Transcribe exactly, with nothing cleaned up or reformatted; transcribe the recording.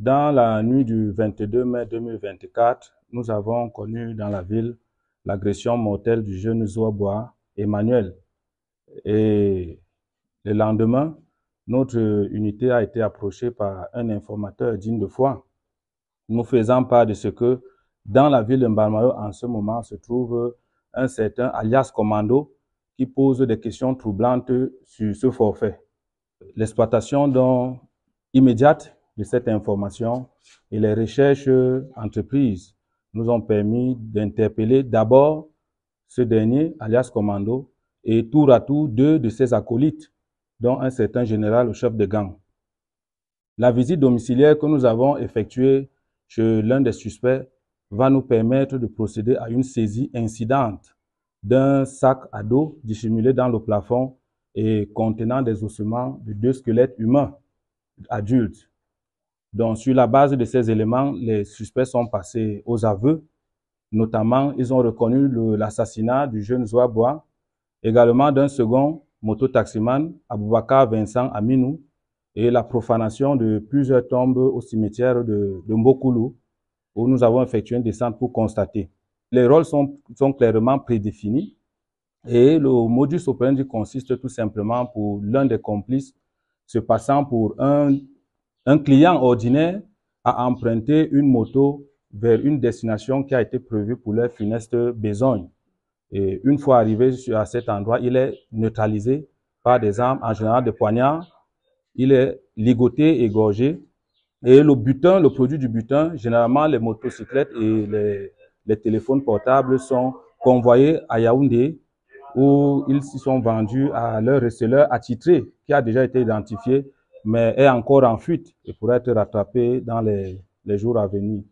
Dans la nuit du vingt-deux mai deux mille vingt-quatre, nous avons connu dans la ville l'agression mortelle du jeune Zouaboua, Emmanuel. Et le lendemain, notre unité a été approchée par un informateur digne de foi, nous faisant part de ce que dans la ville de Mbamaro, en ce moment, se trouve un certain alias Commando qui pose des questions troublantes sur ce forfait. L'exploitation donc immédiate de cette information et les recherches entreprises nous ont permis d'interpeller d'abord ce dernier, alias Commando, et tour à tour deux de ses acolytes, dont un certain général au chef de gang. La visite domiciliaire que nous avons effectuée chez l'un des suspects va nous permettre de procéder à une saisie incidente d'un sac à dos dissimulé dans le plafond et contenant des ossements de deux squelettes humains adultes. Donc, sur la base de ces éléments, les suspects sont passés aux aveux. Notamment, ils ont reconnu l'assassinat du jeune Zouaboua, également d'un second mototaximan, Aboubakar Vincent Aminou, et la profanation de plusieurs tombes au cimetière de, de Mbokoulou, où nous avons effectué une descente pour constater. Les rôles sont, sont clairement prédéfinis et le modus operandi consiste tout simplement pour l'un des complices se passant pour un, un client ordinaire à emprunter une moto vers une destination qui a été prévue pour leur funeste besogne. Et une fois arrivé à cet endroit, il est neutralisé par des armes, en général des poignards. Il est ligoté, égorgé. Et le butin, le produit du butin, généralement les motocyclettes et les, les téléphones portables sont convoyés à Yaoundé, où ils sont vendus à leur receleur attitré, qui a déjà été identifié, mais est encore en fuite et pourrait être rattrapé dans les, les jours à venir.